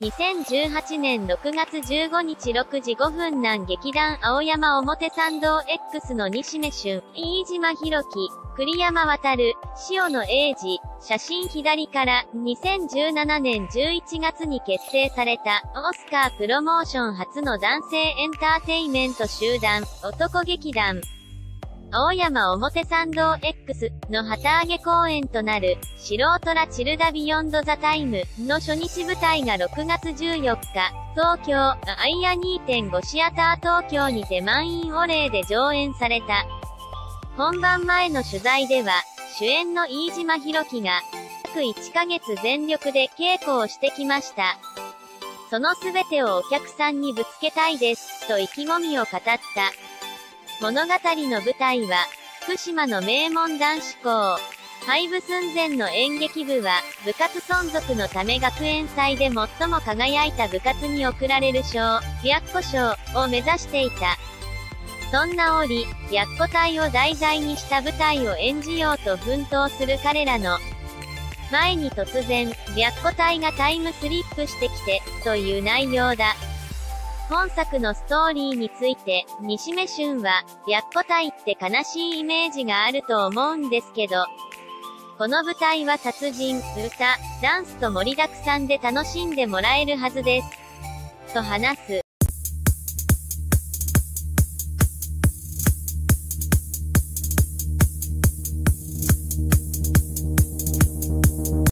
2018年6月15日6時5分南劇団青山表参道 X の西目俊、飯島博樹、栗山航、塩野英二、写真左から2017年11月に結成されたオスカープロモーション初の男性エンターテイメント集団、男劇団。青山表参道 X の旗揚げ公演となる、素人らチルダビヨンドザタイムの初日舞台が6月14日、東京、アイア 2.5 シアター東京にて満員御礼で上演された。本番前の取材では、主演の飯島博樹が、約1ヶ月全力で稽古をしてきました。そのすべてをお客さんにぶつけたいです、と意気込みを語った。物語の舞台は、福島の名門男子校。廃部寸前の演劇部は、部活存続のため学園祭で最も輝いた部活に贈られる賞、白虎賞を目指していた。そんな折、白虎隊を題材にした舞台を演じようと奮闘する彼らの前に突然、白虎隊がタイムスリップしてきて、という内容だ。本作のストーリーについて、西目俊は、白虎隊って悲しいイメージがあると思うんですけど、この舞台は殺人、歌、ダンスと盛りだくさんで楽しんでもらえるはずです。と話す。